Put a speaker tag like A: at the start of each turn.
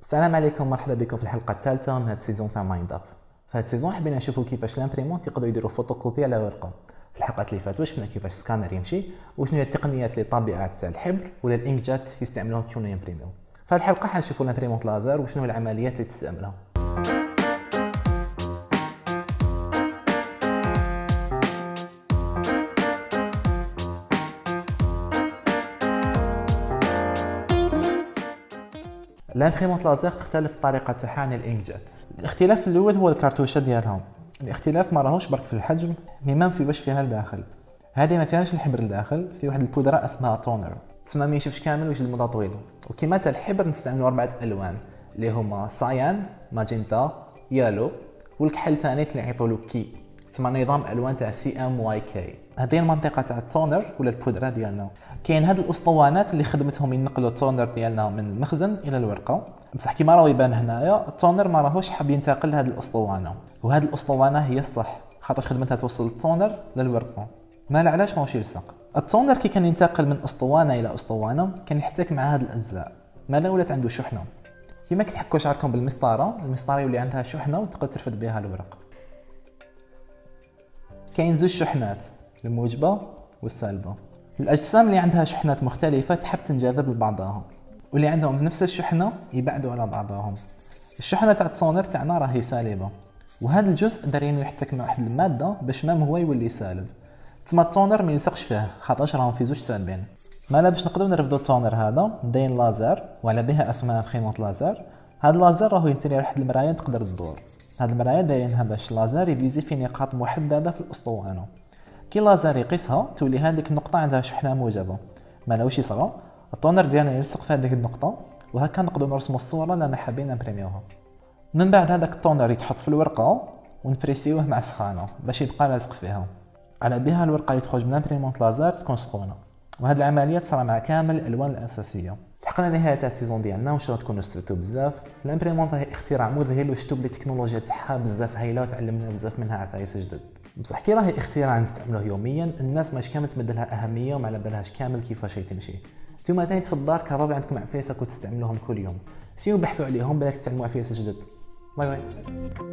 A: السلام عليكم، مرحبا بكم في الحلقه الثالثه من هذا السيزون تاع مايند اب. في هذا السيزون حبينا نشوفوا كيفاش لامبريمونت يقدروا يديروا فوتوكوبي على ورقه. في الحلقات اللي فاتوا شفنا كيفاش السكانر يمشي وشنو هي التقنيات اللي طابعات تاع الحبر ولا الانكجات يستعملوهم كيفاش يمبريميو. في هذه الحلقه حنشوفوا لامبريمونت لازر وشنو العمليات اللي تستعملها. الامبريمونت لازر تختلف الطريقه تاعها عن الانكجات. الاختلاف الاول هو الكارتوشه ديالها. الاختلاف ما راهوش برك في الحجم، مي في واش فيها لداخل. هذه ما فيهاش الحبر لداخل، في واحد البودره اسمها تونر، تسمى ما يشوفش كامل ويجي المده طويله. وكما تاع الحبر نستعملوا 4 الوان اللي هما سايان، ماجنتا، يالو، والكحل ثاني اللي يعيطوا له كي، تسمى نظام الوان تاع CMYK. هذه المنطقه تاع التونر ولا البودره ديالنا. كاين هاد الاسطوانات اللي خدمتهم ينقلوا التونر ديالنا من المخزن الى الورقه، بصح كيما راه يبان هنايا التونر ما راهوش حاب ينتقل لهاد الاسطوانه، وهاد الاسطوانه هي الصح خاطر خدمتها توصل التونر للورقه. ما علاش ماهوش يلصق. التونر كي كان ينتقل من اسطوانه الى اسطوانه كان يحتك مع هاد الاجزاء، مالا ولات عنده شحنه. كيما كتحكوا شعركم بالمسطره، المسطره يولي عندها شحنه وتقدر ترفد بها الورق. كاين زوج شحنات، الموجبه والسالبه. الاجسام اللي عندها شحنات مختلفه تحب تنجذب لبعضها، واللي عندهم نفس الشحنه يبعدوا على بعضهم. الشحنه تاع التونر تاعنا راهي سالبه، وهذا الجزء دايرين يحتك مع واحد الماده باش مام هو يولي سالب. تما التونر ما يلصقش فيه خاطرش راهم في زوج سالبين. مالا باش نقدروا نرفدوا التونر هذا ندير لازر، وعلى بها اسمها امبريمونت لازر. هذا اللازر راهو يثري واحد المرايه تقدر تدور. هاد المرايه دايرينها باش اللازر يفيزي في نقاط محدده في الاسطوانه. كي اللازر يقيسها تولي هذيك النقطه عندها شحنه موجبه. مالا واش يصرى؟ التونر ديالنا يلصق في هذيك النقطه، وهكا نقدروا نرسموا الصوره اللي حابين نمبريميوها. من بعد هذاك التونر يتحط في الورقه ونبريسيوه مع السخانه باش يبقى لازق فيها. على بها الورقه اللي تخرج من امبريمونت لازر تكون سخونه، وهذه العمليه تصرى مع كامل الالوان الاساسيه. لحقنا نهايه تاع السيزون ديالنا، وان شاء الله تكونوا استفدتوا بزاف. الامبريمونت هي اختراع مذهل وشفتوا بلي التكنولوجيا تاعها بزاف هايله وتعلمنا بزاف منها عفايس جدد. بصح كي راهي اختراع نستعملوه يوميا الناس ماش كامل تمدلها اهميه وما على بالهاش كامل كيفاش تمشي. نتوما تاني في الدار كبابي عندكم عفايسك وتستعملوهم كل يوم، سيو بحثوا عليهم بالك تتعلموا عفايس جدد. باي باي.